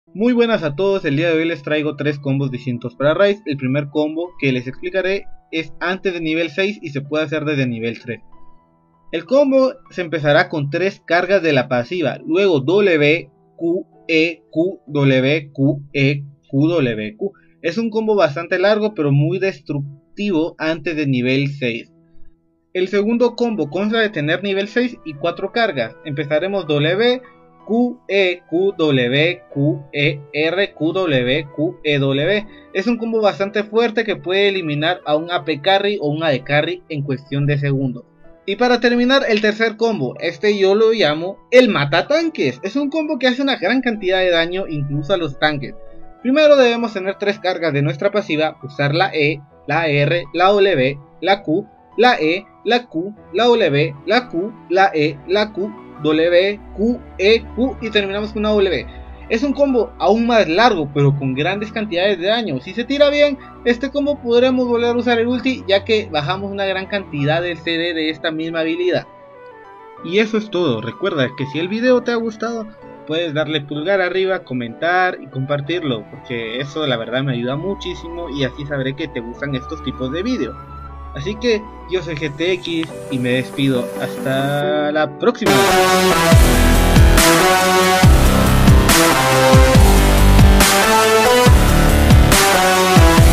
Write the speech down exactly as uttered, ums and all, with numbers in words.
Muy buenas a todos, el día de hoy les traigo tres combos distintos para Ryze. El primer combo que les explicaré es antes de nivel seis y se puede hacer desde nivel tres. El combo se empezará con tres cargas de la pasiva, luego W, Q, E, Q, W, Q, E, Q, W, Q. Es un combo bastante largo pero muy destructivo antes de nivel seis. El segundo combo consta de tener nivel seis y cuatro cargas. Empezaremos W, Q, E, Q, W, Q, E, R, Q, W, Q, E, W. Es un combo bastante fuerte que puede eliminar a un A P Carry o un A D Carry en cuestión de segundos. Y para terminar, el tercer combo, este yo lo llamo el mata tanques. Es un combo que hace una gran cantidad de daño incluso a los tanques. Primero debemos tener tres cargas de nuestra pasiva, usar la E, la R, la W, la Q, la E, la Q, la W, la Q, la E, la Q, W, Q, E, Q y terminamos con una W. Es un combo aún más largo pero con grandes cantidades de daño. Si se tira bien este combo podremos volver a usar el ulti, ya que bajamos una gran cantidad del C D de esta misma habilidad. Y eso es todo. Recuerda que si el video te ha gustado puedes darle pulgar arriba, comentar y compartirlo, porque eso la verdad me ayuda muchísimo y así sabré que te gustan estos tipos de vídeos. Así que yo soy G T X y me despido. Hasta la próxima.